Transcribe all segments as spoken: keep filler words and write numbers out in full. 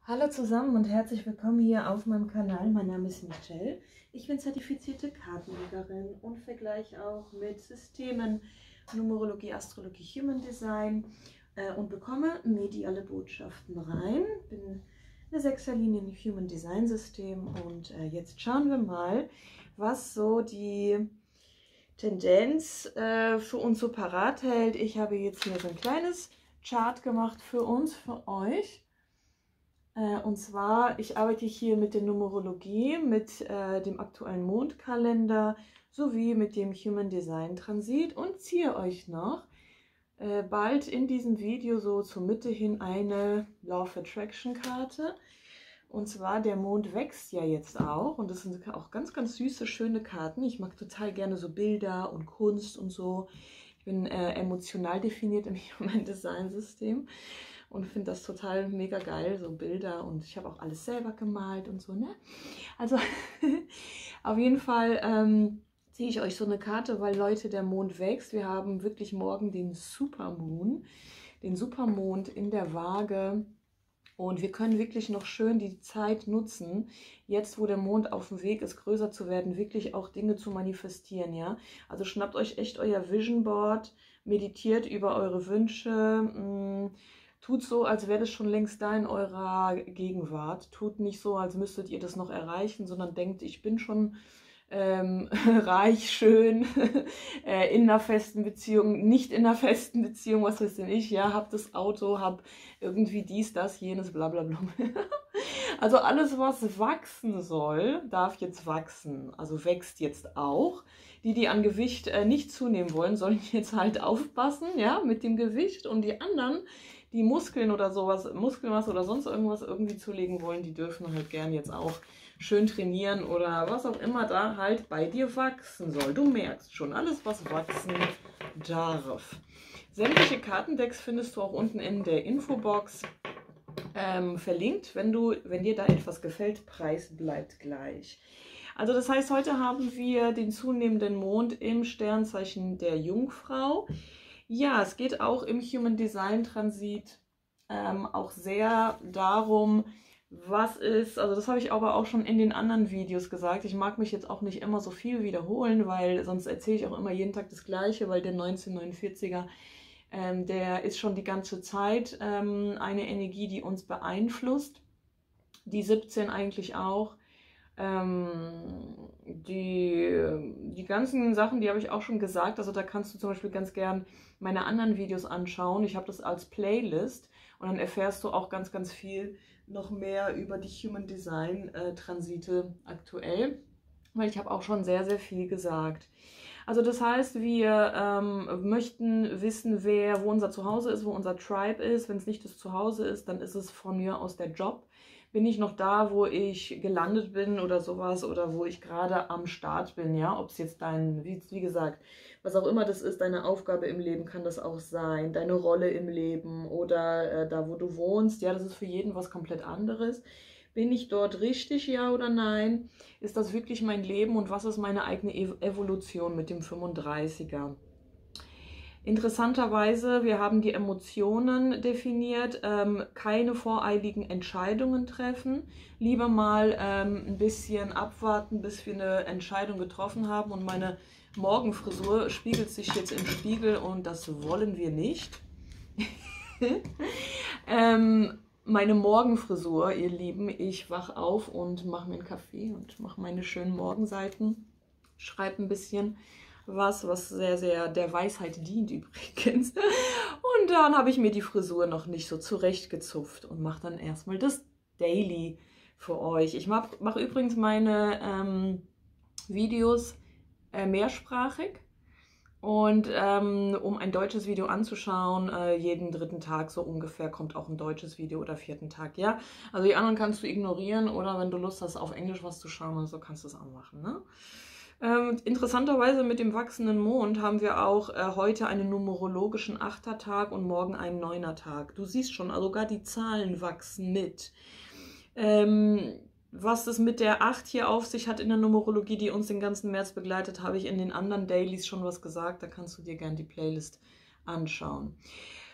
Hallo zusammen und herzlich willkommen hier auf meinem Kanal. Mein Name ist Michelle. Ich bin zertifizierte Kartenlegerin und vergleiche auch mit Systemen, Numerologie, Astrologie, Human Design äh, und bekomme mediale Botschaften rein. Bin eine Sechserlinie im Human Design System und äh, jetzt schauen wir mal, was so die Tendenz äh, für uns so parat hält. Ich habe jetzt hier so ein kleines Chart gemacht für uns, für euch. Und zwar, ich arbeite hier mit der Numerologie, mit äh, dem aktuellen Mondkalender sowie mit dem Human Design Transit und ziehe euch noch äh, bald in diesem Video so zur Mitte hin eine Law of Attraction Karte. Und zwar, der Mond wächst ja jetzt auch und das sind auch ganz, ganz süße, schöne Karten. Ich mag total gerne so Bilder und Kunst und so. Ich bin äh, emotional definiert im Human Design System. Und finde das total mega geil, so Bilder, und ich habe auch alles selber gemalt und so, ne? Also auf jeden Fall ähm, ziehe ich euch so eine Karte, weil, Leute, der Mond wächst. Wir haben wirklich morgen den Supermoon, den Supermond in der Waage. Und wir können wirklich noch schön die Zeit nutzen, jetzt wo der Mond auf dem Weg ist, größer zu werden, wirklich auch Dinge zu manifestieren, ja? Also schnappt euch echt euer Vision Board, meditiert über eure Wünsche, mh, tut so, als wäre das schon längst da in eurer Gegenwart. Tut nicht so, als müsstet ihr das noch erreichen, sondern denkt, ich bin schon ähm, reich, schön, äh, in einer festen Beziehung, nicht in einer festen Beziehung, was weiß denn ich, ja, hab das Auto, hab irgendwie dies, das, jenes, bla bla bla. Also alles, was wachsen soll, darf jetzt wachsen, also wächst jetzt auch. Die, die an Gewicht äh, nicht zunehmen wollen, sollen jetzt halt aufpassen, ja, mit dem Gewicht, und die anderen, die Muskeln oder sowas, Muskelmasse oder sonst irgendwas irgendwie zulegen wollen, die dürfen halt gern jetzt auch schön trainieren oder was auch immer da halt bei dir wachsen soll. Du merkst schon, alles, was wachsen darf. Sämtliche Kartendecks findest du auch unten in der Infobox ähm, verlinkt. Wenn, du, wenn dir da etwas gefällt, Preis bleibt gleich. Also das heißt, heute haben wir den zunehmenden Mond im Sternzeichen der Jungfrau. Ja, es geht auch im Human Design Transit ähm, auch sehr darum, was ist, also das habe ich aber auch schon in den anderen Videos gesagt. Ich mag mich jetzt auch nicht immer so viel wiederholen, weil sonst erzähle ich auch immer jeden Tag das Gleiche, weil der neunzehnhundertneunundvierziger, ähm, der ist schon die ganze Zeit ähm, eine Energie, die uns beeinflusst. Die siebzehn eigentlich auch. Ähm, die, die ganzen Sachen, die habe ich auch schon gesagt. Also da kannst du zum Beispiel ganz gern meine anderen Videos anschauen. Ich habe das als Playlist und dann erfährst du auch ganz, ganz viel noch mehr über die Human Design äh, Transite aktuell, weil ich habe auch schon sehr, sehr viel gesagt. Also das heißt, wir ähm, möchten wissen, wer, wo unser Zuhause ist, wo unser Tribe ist. Wenn es nicht das Zuhause ist, dann ist es von mir aus der Job. Bin ich noch da, wo ich gelandet bin oder sowas, oder wo ich gerade am Start bin, ja? Ob es jetzt dein, wie, wie gesagt, was auch immer das ist, deine Aufgabe im Leben kann das auch sein, deine Rolle im Leben oder äh, da, wo du wohnst, ja, das ist für jeden was komplett anderes. Bin ich dort richtig, ja oder nein? Ist das wirklich mein Leben und was ist meine eigene Evolution mit dem fünfunddreißiger? Interessanterweise, wir haben die Emotionen definiert, ähm, keine voreiligen Entscheidungen treffen, lieber mal ähm, ein bisschen abwarten, bis wir eine Entscheidung getroffen haben, und meine Morgenfrisur spiegelt sich jetzt im Spiegel und das wollen wir nicht. ähm, meine Morgenfrisur, ihr Lieben, ich wach auf und mache mir einen Kaffee und mache meine schönen Morgenseiten, schreibe ein bisschen was, was sehr, sehr der Weisheit dient übrigens. Und dann habe ich mir die Frisur noch nicht so zurechtgezupft und mache dann erstmal das Daily für euch. Ich mache mach übrigens meine ähm, Videos äh, mehrsprachig. Und ähm, um ein deutsches Video anzuschauen, äh, jeden dritten Tag so ungefähr kommt auch ein deutsches Video, oder vierten Tag, ja. Also die anderen kannst du ignorieren, oder wenn du Lust hast, auf Englisch was zu schauen oder so, kannst du es auch machen, ne? Ähm, interessanterweise mit dem wachsenden Mond haben wir auch äh, heute einen numerologischen Achtertag und morgen einen Neunertag. Du siehst schon, also sogar die Zahlen wachsen mit. Ähm, was es mit der acht hier auf sich hat in der Numerologie, die uns den ganzen März begleitet, habe ich in den anderen Dailies schon was gesagt. Da kannst du dir gerne die Playlist anschauen.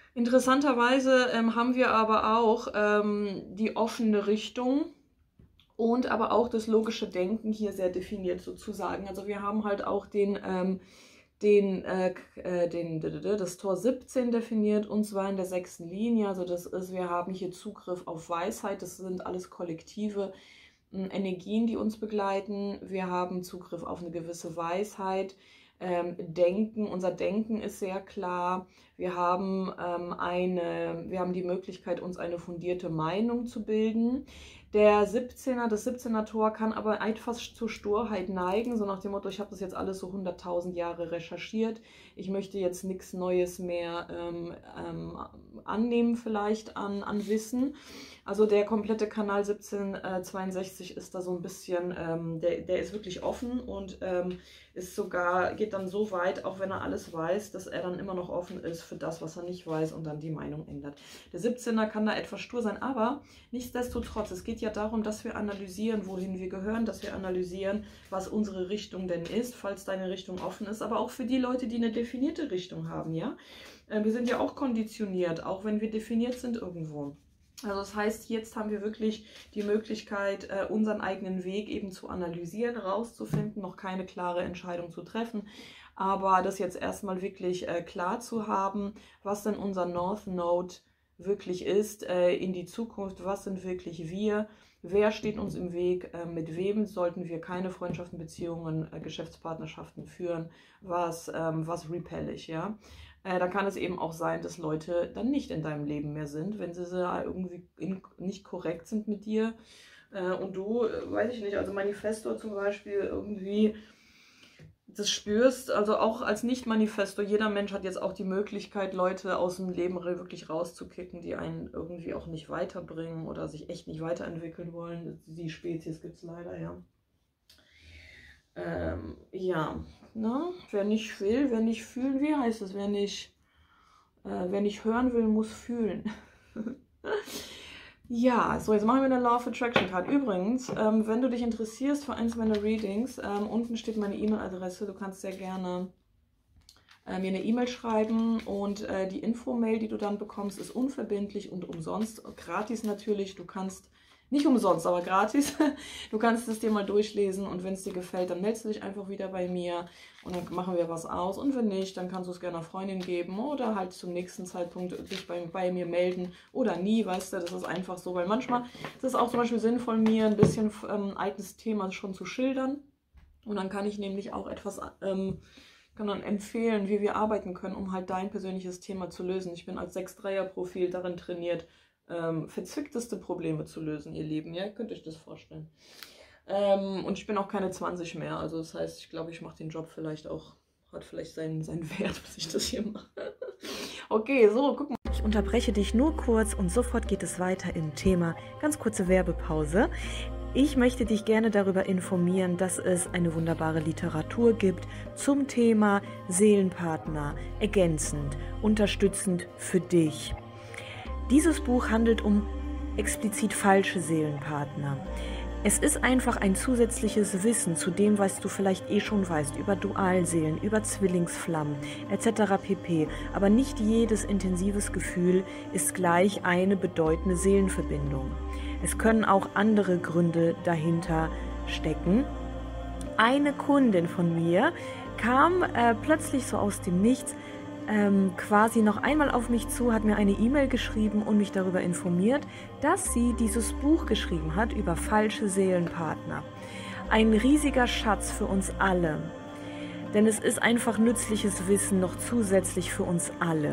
Interessanterweise ähm, haben wir aber auch ähm, die offene Richtung und aber auch das logische Denken hier sehr definiert sozusagen. Also wir haben halt auch den, ähm, den, äh, den, das Tor siebzehn definiert, und zwar in der sechsten Linie. Also das ist, wir haben hier Zugriff auf Weisheit, das sind alles kollektive äh, Energien, die uns begleiten. Wir haben Zugriff auf eine gewisse Weisheit. Ähm, Denken, unser Denken ist sehr klar. Wir haben, ähm, eine, wir haben die Möglichkeit, uns eine fundierte Meinung zu bilden. Der siebzehner, das siebzehner Tor kann aber etwas zur Sturheit neigen, so nach dem Motto, ich habe das jetzt alles so hunderttausend Jahre recherchiert, ich möchte jetzt nichts Neues mehr ähm, ähm, annehmen vielleicht an, an Wissen. Also der komplette Kanal siebzehnhundertzweiundsechzig ist da so ein bisschen, ähm, der, der ist wirklich offen und ähm, ist sogar, geht dann so weit, auch wenn er alles weiß, dass er dann immer noch offen ist für das, was er nicht weiß und dann die Meinung ändert. Der siebzehner kann da etwas stur sein, aber nichtsdestotrotz, es geht ja darum, dass wir analysieren, wohin wir gehören, dass wir analysieren, was unsere Richtung denn ist, falls deine Richtung offen ist, aber auch für die Leute, die eine definierte Richtung haben, ja. Äh, wir sind ja auch konditioniert, auch wenn wir definiert sind irgendwo. Also das heißt, jetzt haben wir wirklich die Möglichkeit, unseren eigenen Weg eben zu analysieren, rauszufinden, noch keine klare Entscheidung zu treffen, aber das jetzt erstmal wirklich klar zu haben, was denn unser North Node wirklich ist in die Zukunft, was sind wirklich wir, wer steht uns im Weg, mit wem sollten wir keine Freundschaften, Beziehungen, Geschäftspartnerschaften führen, was, was repel ich, ja. Äh, dann kann es eben auch sein, dass Leute dann nicht in deinem Leben mehr sind, wenn sie irgendwie in, nicht korrekt sind mit dir. Äh, und du, äh, weiß ich nicht, also Manifestor zum Beispiel irgendwie das spürst, also auch als Nicht-Manifestor, jeder Mensch hat jetzt auch die Möglichkeit, Leute aus dem Leben wirklich rauszukicken, die einen irgendwie auch nicht weiterbringen oder sich echt nicht weiterentwickeln wollen. Die Spezies gibt es leider, ja. Ähm, ja, ne? Wer nicht will, wer nicht fühlen will, heißt es, wer nicht, äh, wer nicht hören will, muss fühlen. Ja, so jetzt machen wir eine Law of Attraction Card. Übrigens, ähm, wenn du dich interessierst für eins meiner Readings, ähm, unten steht meine E-Mail-Adresse, du kannst sehr gerne äh, mir eine E-Mail schreiben und äh, die Info-Mail, die du dann bekommst, ist unverbindlich und umsonst, gratis natürlich, du kannst nicht umsonst, aber gratis. Du kannst es dir mal durchlesen und wenn es dir gefällt, dann meldest du dich einfach wieder bei mir und dann machen wir was aus. Und wenn nicht, dann kannst du es gerne einer Freundin geben oder halt zum nächsten Zeitpunkt dich bei, bei mir melden oder nie, weißt du, das ist einfach so. Weil manchmal ist es auch zum Beispiel sinnvoll, mir ein bisschen ähm, eigenes Thema schon zu schildern und dann kann ich nämlich auch etwas ähm, kann dann empfehlen, wie wir arbeiten können, um halt dein persönliches Thema zu lösen. Ich bin als sechs Dreier Profil darin trainiert, Ähm, verzwickteste Probleme zu lösen, ihr Lieben. Ja, könnt ihr euch das vorstellen. Ähm, und ich bin auch keine zwanzig mehr. Also das heißt, ich glaube, ich mache den Job vielleicht auch, hat vielleicht seinen, seinen Wert, was ich das hier mache. Okay, so, guck mal. Ich unterbreche dich nur kurz und sofort geht es weiter im Thema. Ganz kurze Werbepause. Ich möchte dich gerne darüber informieren, dass es eine wunderbare Literatur gibt zum Thema Seelenpartner, ergänzend, unterstützend für dich. Dieses Buch handelt um explizit falsche Seelenpartner. Es ist einfach ein zusätzliches Wissen zu dem, was du vielleicht eh schon weißt, über Dualseelen, über Zwillingsflammen et cetera pp. Aber nicht jedes intensives Gefühl ist gleich eine bedeutende Seelenverbindung. Es können auch andere Gründe dahinter stecken. Eine Kundin von mir kam äh, plötzlich so aus dem Nichts, Ähm, quasi noch einmal auf mich zu, hat mir eine E-Mail geschrieben und mich darüber informiert, dass sie dieses Buch geschrieben hat über falsche Seelenpartner. Ein riesiger Schatz für uns alle, denn es ist einfach nützliches Wissen noch zusätzlich für uns alle.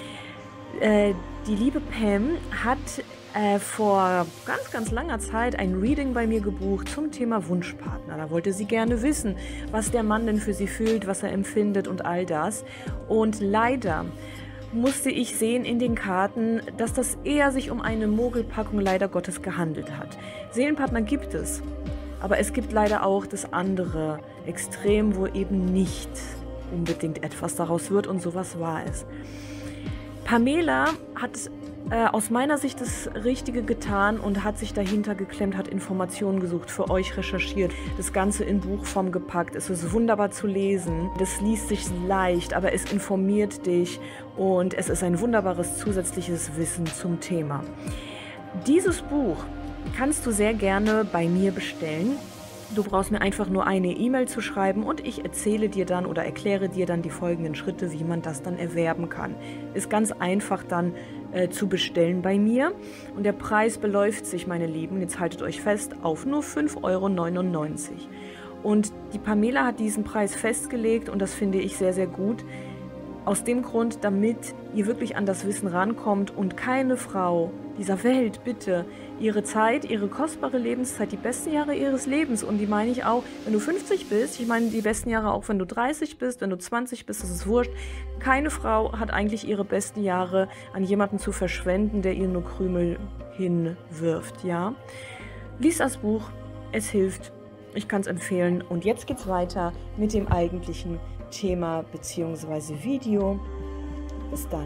Äh, die liebe Pam hat äh, vor ganz, ganz langer Zeit ein Reading bei mir gebucht zum Thema Wunschpartner. Da wollte sie gerne wissen, was der Mann denn für sie fühlt, was er empfindet und all das. Und leider musste ich sehen in den Karten, dass das eher sich um eine Mogelpackung leider Gottes gehandelt hat. Seelenpartner gibt es, aber es gibt leider auch das andere Extrem, wo eben nicht unbedingt etwas daraus wird und sowas war es. Pamela hat äh, aus meiner Sicht das Richtige getan und hat sich dahinter geklemmt, hat Informationen gesucht, für euch recherchiert, das Ganze in Buchform gepackt. Es ist wunderbar zu lesen, das liest sich leicht, aber es informiert dich und es ist ein wunderbares zusätzliches Wissen zum Thema. Dieses Buch kannst du sehr gerne bei mir bestellen. Du brauchst mir einfach nur eine E-Mail zu schreiben und ich erzähle dir dann oder erkläre dir dann die folgenden Schritte, wie man das dann erwerben kann. Ist ganz einfach dann äh, zu bestellen bei mir und der Preis beläuft sich, meine Lieben, jetzt haltet euch fest, auf nur fünf Euro neunundneunzig. Und die Pamela hat diesen Preis festgelegt und das finde ich sehr, sehr gut. Aus dem Grund, damit ihr wirklich an das Wissen rankommt und keine Frau dieser Welt bitte ihre Zeit, ihre kostbare Lebenszeit, die besten Jahre ihres Lebens, und die meine ich auch, wenn du fünfzig bist, ich meine die besten Jahre auch, wenn du dreißig bist, wenn du zwanzig bist, das ist wurscht. Keine Frau hat eigentlich ihre besten Jahre an jemanden zu verschwenden, der ihr nur Krümel hinwirft, ja. Lies das Buch, es hilft, ich kann es empfehlen. Und jetzt geht's weiter mit dem eigentlichen Thema bzw. Video. Bis dann.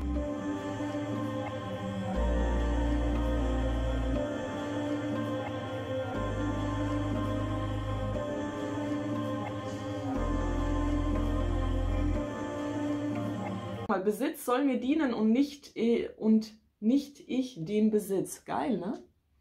Besitz soll mir dienen und nicht, und nicht ich dem Besitz. Geil, ne?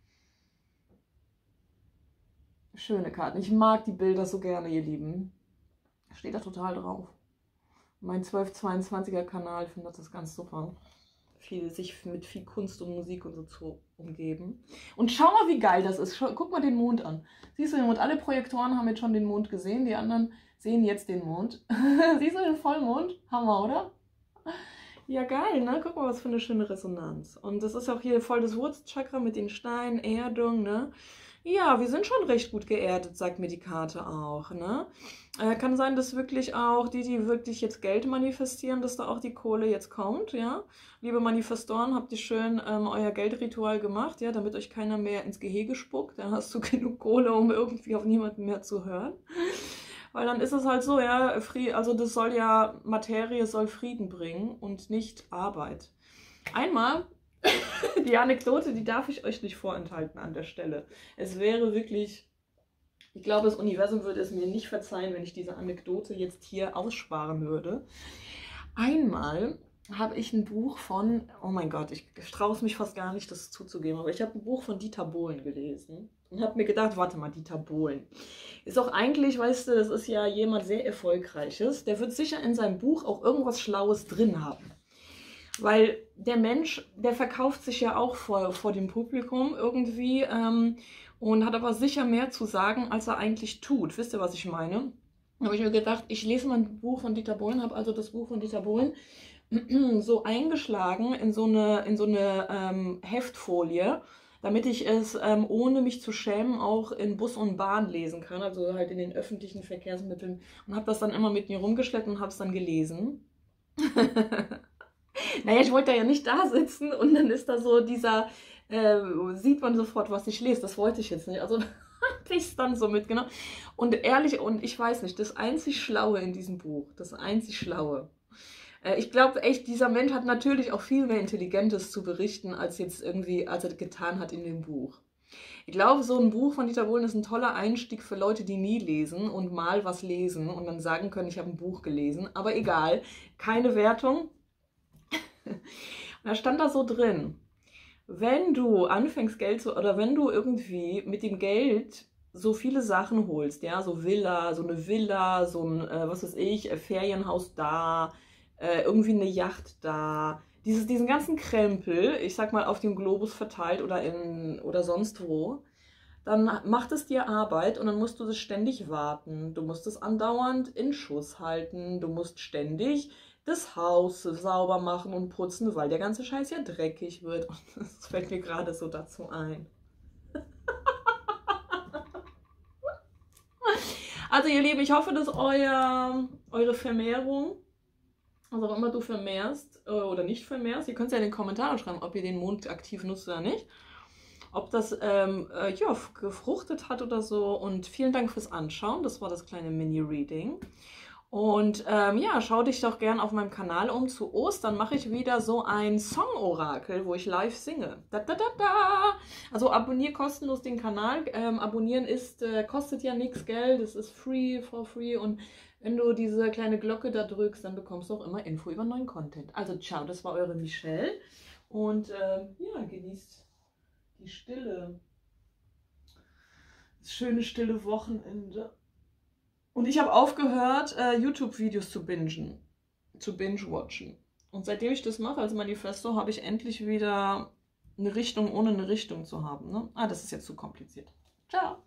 Schöne Karten. Ich mag die Bilder so gerne, ihr Lieben. Steht da total drauf. Mein zwölf zweiundzwanziger Kanal findet das ganz super. Viel, sich mit viel Kunst und Musik und so zu umgeben. Und schau mal, wie geil das ist. Schau, guck mal den Mond an. Siehst du den Mond? Alle Projektoren haben jetzt schon den Mond gesehen. Die anderen sehen jetzt den Mond. Siehst du den Vollmond? Hammer, oder? Ja, geil, ne? Guck mal, was für eine schöne Resonanz. Und das ist auch hier voll das Wurzelchakra mit den Steinen, Erdung, ne? Ja, wir sind schon recht gut geerdet, sagt mir die Karte auch, ne? Äh, kann sein, dass wirklich auch die, die wirklich jetzt Geld manifestieren, dass da auch die Kohle jetzt kommt, ja? Liebe Manifestoren, habt ihr schön ähm, euer Geldritual gemacht, ja? Damit euch keiner mehr ins Gehege spuckt. Dann hast du genug Kohle, um irgendwie auf niemanden mehr zu hören. Weil dann ist es halt so, ja, also das soll ja, Materie soll Frieden bringen und nicht Arbeit. Einmal, die Anekdote, die darf ich euch nicht vorenthalten an der Stelle. Es wäre wirklich, ich glaube, das Universum würde es mir nicht verzeihen, wenn ich diese Anekdote jetzt hier aussparen würde. Einmal habe ich ein Buch von, oh mein Gott, ich traue es mich fast gar nicht, das zuzugeben, aber ich habe ein Buch von Dieter Bohlen gelesen und habe mir gedacht, warte mal, Dieter Bohlen ist auch eigentlich, weißt du, das ist ja jemand sehr Erfolgreiches, der wird sicher in seinem Buch auch irgendwas Schlaues drin haben. Weil der Mensch, der verkauft sich ja auch vor, vor dem Publikum irgendwie ähm, und hat aber sicher mehr zu sagen, als er eigentlich tut. Wisst ihr, was ich meine? Da habe ich mir gedacht, ich lese mal ein Buch von Dieter Bohlen, habe also das Buch von Dieter Bohlen so eingeschlagen in so eine, in so eine ähm, Heftfolie, damit ich es, ähm, ohne mich zu schämen, auch in Bus und Bahn lesen kann, also halt in den öffentlichen Verkehrsmitteln. Und habe das dann immer mit mir rumgeschleppt und habe es dann gelesen. Naja, ich wollte ja nicht da sitzen und dann ist da so dieser, äh, sieht man sofort, was ich lese. Das wollte ich jetzt nicht. Also habe ich es dann so mitgenommen. Und ehrlich, und ich weiß nicht, das einzig Schlaue in diesem Buch, das einzig Schlaue. Äh, ich glaube echt, dieser Mensch hat natürlich auch viel mehr Intelligentes zu berichten, als jetzt irgendwie, als er getan hat in dem Buch. Ich glaube, so ein Buch von Dieter Bohlen ist ein toller Einstieg für Leute, die nie lesen und mal was lesen und dann sagen können, ich habe ein Buch gelesen. Aber egal, keine Wertung. Und da stand da so drin, wenn du anfängst Geld zu, oder wenn du irgendwie mit dem Geld so viele Sachen holst, ja, so Villa, so eine Villa, so ein, äh, was weiß ich, Ferienhaus da, äh, irgendwie eine Yacht da, dieses, diesen ganzen Krempel, ich sag mal auf dem Globus verteilt oder, in, oder sonst wo, dann macht es dir Arbeit und dann musst du das ständig warten, du musst es andauernd in Schuss halten, du musst ständig das Haus sauber machen und putzen, weil der ganze Scheiß ja dreckig wird. Und das fällt mir gerade so dazu ein. Also ihr Lieben, ich hoffe, dass euer, eure Vermehrung, was auch immer du vermehrst oder nicht vermehrst, ihr könnt es ja in den Kommentaren schreiben, ob ihr den Mond aktiv nutzt oder nicht. Ob das ähm, äh, ja, gefruchtet hat oder so. Und vielen Dank fürs Anschauen. Das war das kleine Mini-Reading. Und ähm, ja, schau dich doch gern auf meinem Kanal um. Zu Ostern mache ich wieder so ein Song-Orakel, wo ich live singe. Da, da, da, da. Also abonniere kostenlos den Kanal. Ähm, abonnieren ist, äh, kostet ja nichts Geld. Es ist free, for free. Und wenn du diese kleine Glocke da drückst, dann bekommst du auch immer Info über neuen Content. Also ciao, das war eure Michelle. Und ähm, ja, genießt die Stille. Das schöne stille Wochenende. Und ich habe aufgehört, äh, YouTube-Videos zu bingen, zu binge-watchen. Und seitdem ich das mache als Manifesto, habe ich endlich wieder eine Richtung, ohne eine Richtung zu haben. Ne? Ah, das ist jetzt zu kompliziert. Ciao.